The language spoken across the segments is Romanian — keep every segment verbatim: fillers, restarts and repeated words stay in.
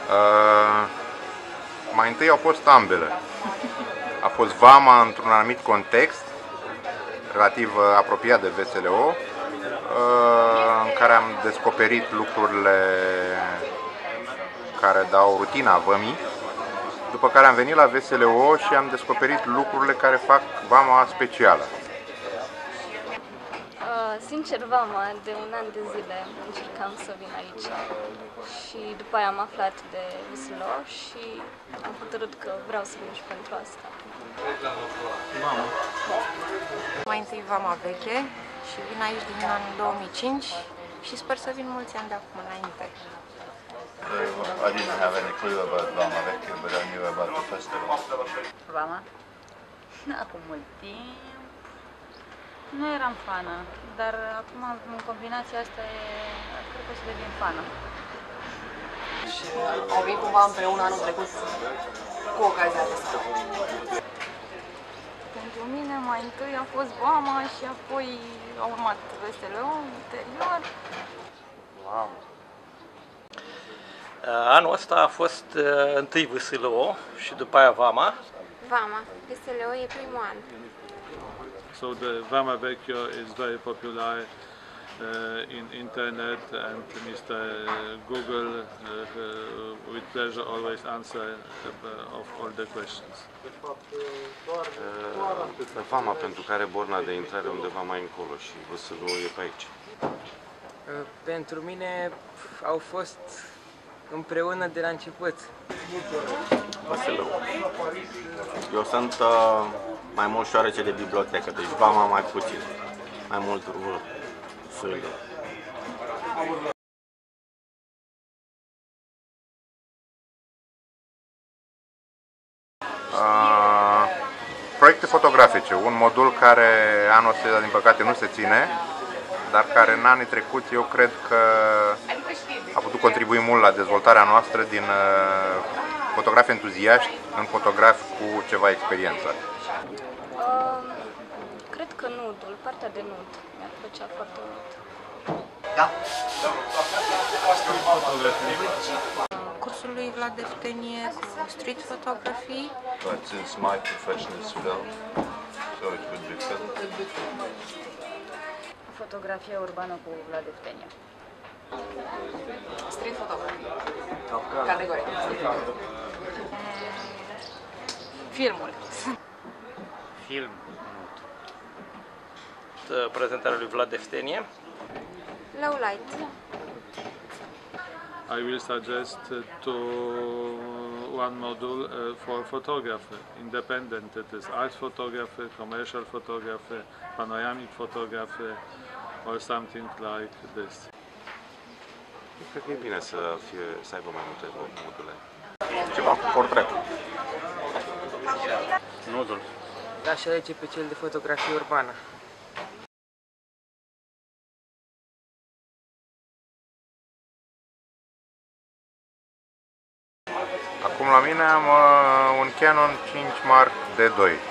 Uh, mai întâi au fost ambele. A fost vama într-un anumit context, relativ apropiat de V S L O, în care am descoperit lucrurile care dau rutina vămii, după care am venit la V S L O și am descoperit lucrurile care fac vama specială. Sincer, vama, de un an de zile încercam să vin aici și după aia am aflat de V S L O și am hotărât că vreau să vin și pentru asta. Vama. Mai întâi vama veche și vin aici din anul două mii cinci și sper să vin mulți ani de acum înainte. I didn't have any clue about Vama Vecchia, but I knew about the festival. Vama? Acum mult timp. Nu eram fană, dar acum în combinația asta e, cred că o să devin fană. Și au venit cumva împreună anul trecut cu ocazia asta. Pentru mine mai întâi a fost vama și apoi a urmat V S L O ulterior. Wow. Anul ăsta a fost uh, întâi V S L O și după aia vama. Vama, V S L O e primul an. So the Vama Vecchia is very popular uh, in internet, and Mister Google uh, uh, with pleasure always answer uh, of all the questions. Uh, Vama pentru care borna de intrare undeva mai încolo și V S L O e pe aici. Uh, pentru mine au fost împreună de la început. V S L O. Eu sunt uh, mai mult șoarece de bibliotecă, deci vama mai puțin, mai mult V S L O. Uh, proiecte fotografice, un modul care anul ăsta, din păcate, nu se ține, dar care în anii trecuți eu cred că a putut contribui mult la dezvoltarea noastră din uh, fotografi entuziaști în fotografi cu ceva experiență. Uh, cred că nudul, partea de nud, mi-ar plăcea foarte mult. Da? Cursul lui Vlad Deftenie cu street photography. But since my profession is film, so it would be film. Fotografia urbană cu Vlad Deftenie. Street photography. Categorie. Filmul. Film. Prezentarea lui Vlad Deftenie. Low light. I will suggest uh, to one module uh, for photography, independent. It is art photography, commercial photography, panoramic photography, or something like this. Cred că e bine să, fie, să aibă mai multe module. Ceva cu portret. Nudul. Aș alege pe cel de fotografie urbană. Acum la mine am uh, un Canon cinci Mark D doi. Uh,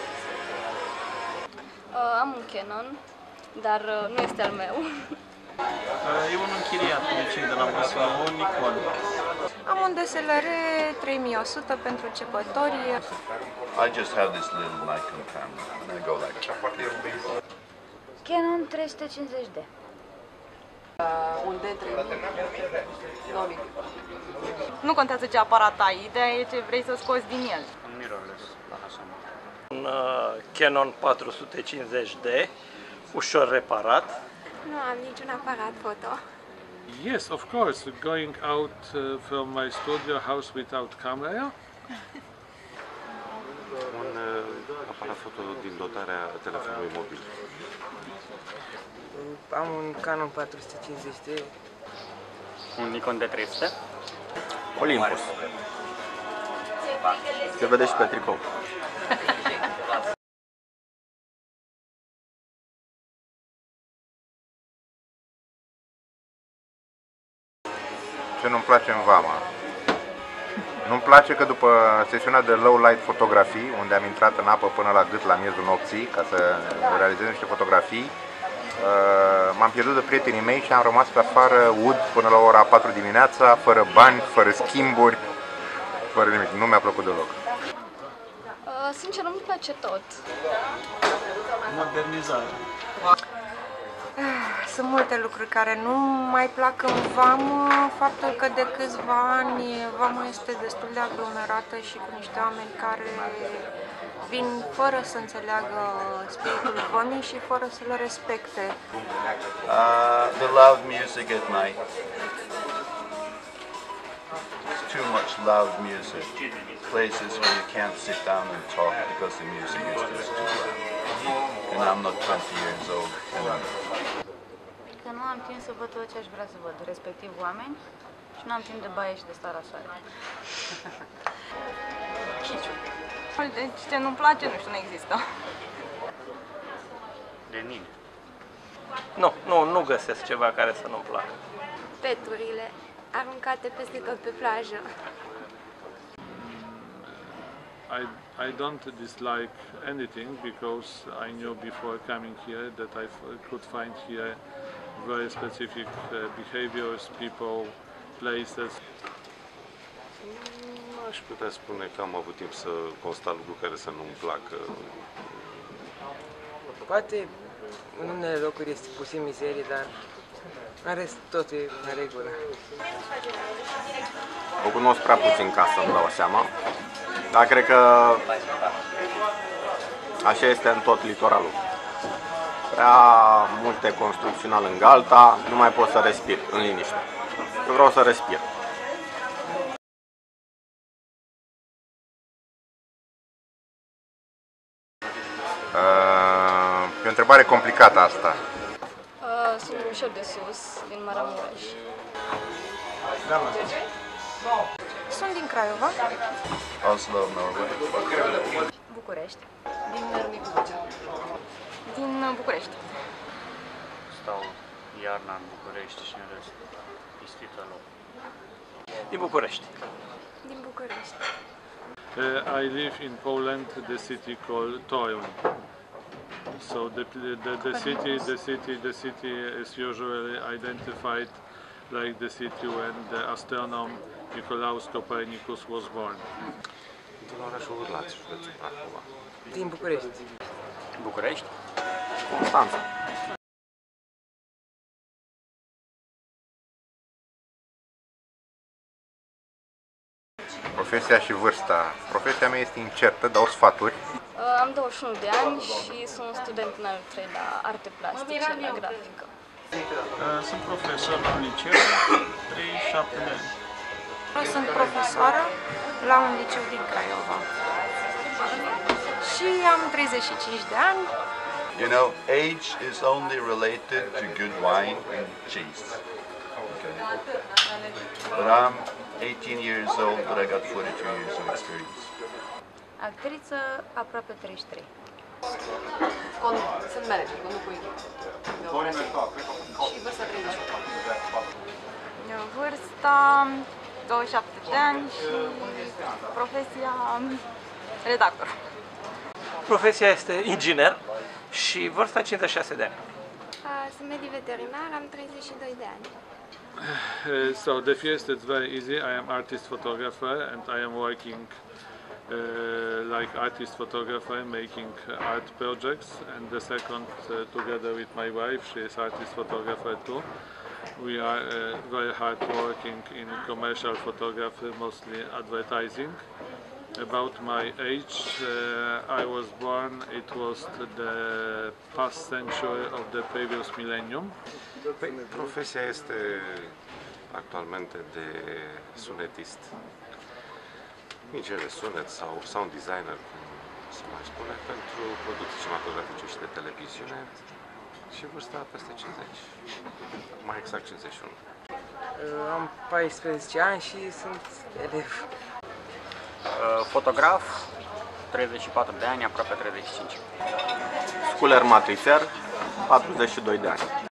am un Canon, dar uh, nu este al meu. E un închiriat de cei de la V S L O, Nikon. Am un D S L R trei mii o sută pentru începători. I just have this little Nikon camera and I go like that. Canon trei sute cincizeci D. Uh, un D trei mii. Nu contează ce aparat ai, ideea e ce vrei să scoți din el. Un uh, Canon patru sute cincizeci D, ușor reparat. Nu am niciun aparat foto. Yes, of course, going out uh, from my studio house without camera. Un uh, aparat foto din dotarea telefonului mobil. Am un Canon patru sute cincizeci D. Un Nikon D trei sute. Olympus. Se vede și pe tricou. Ce nu-mi place în vama? Nu-mi place că după sesiunea de low light fotografii, unde am intrat în apă până la gât la miezul nopții ca să realizez niște fotografii, M-am pierdut de prietenii mei și am rămas pe afară ud până la ora patru dimineața, fără bani, fără schimburi, fără nimic. Nu mi-a plăcut deloc. Sincer, nu-mi place tot. Modernizare. Sunt multe lucruri care nu mai plac în vamă. Faptul că de câțiva ani vama este destul de aglomerată și cu niște oameni care vin fără să înțeleagă spiritul vămii și fără să le respecte. Uh, the loud music at night. It's too much loud music. Places where you can't sit down and talk because the music is just too loud. And I'm not twenty years old. Că nu am timp să văd tot ce aș vrea să văd, respectiv oameni, și nu am timp de baie și de starea soare. Deci ce nu-mi place, nu știu, nu există. De mine. Nu, nu, nu găsesc ceva care să nu-mi placă. Peturile aruncate peste tot pe plajă. I, I don't dislike anything because I knew before coming here that I could find here very specific uh, behaviors, people, places. Aș putea spune că am avut timp să constat lucruri care să nu-mi placă. Poate în unele locuri este puțin mizerie, dar în rest tot e în regulă. O cunosc prea puțin ca să-mi dau seama, dar cred că așa este în tot litoralul. Prea multe construcții una lângă alta, nu mai pot să respir în liniște. Eu vreau să respir. E o întrebare complicată asta. Sunt ușor de sus, din Maramureș. Sunt din Craiova. Oslo, Norway. București. Din Râmnicu Vâlcea. Din București. Stau iarna în București și în rest ispita loc. Din București. Din București. Uh, I live in Poland, the city called Toruń. So the, the, the city, the city, the city is usually identified like the city when the astronomer Nicolaus Copernicus was born. Din orașul Urlați, județul Prahova. Din București. București? Constanța. Profesia și vârsta. Profesia mea este incertă, dau sfaturi. Am douăzeci și unu de ani și sunt student în al treilea arte plastice la grafică. Sunt profesor la liceu, treizeci și șapte de ani. Eu sunt profesoară la un liceu din Craiova și am treizeci și cinci de ani. You know, age is only related to good wine and cheese. Okay. But I'm eighteen years old, but I got forty-two years of experience. Actriță, aproape treizeci și trei. Sunt manager, conduc cu echipă. Și vârsta treizeci și opt. Vârsta douăzeci și șapte de ani și profesia redactor. Profesia este inginer și vârsta cincizeci și șase de ani. Sunt medic veterinar, am treizeci și doi de ani. Uh, so the first is very easy. I am artist photographer and I am working uh, like artist photographer, making art projects. And the second, uh, together with my wife, she is artist photographer too. We are uh, very hard working in commercial photography, mostly advertising. About my age, uh, I was born, it was the past century of the previous millennium. Păi, profesia este actualmente de sunetist. Inginer de sunet sau sound designer, cum se mai spune, pentru producții cinematografice și de televiziune. Și vârsta peste cincizeci, mai exact cincizeci și unu. Am paisprezece ani și sunt elev. Fotograf, treizeci și patru de ani, aproape treizeci și cinci. Sculer matrițer, patruzeci și doi de ani.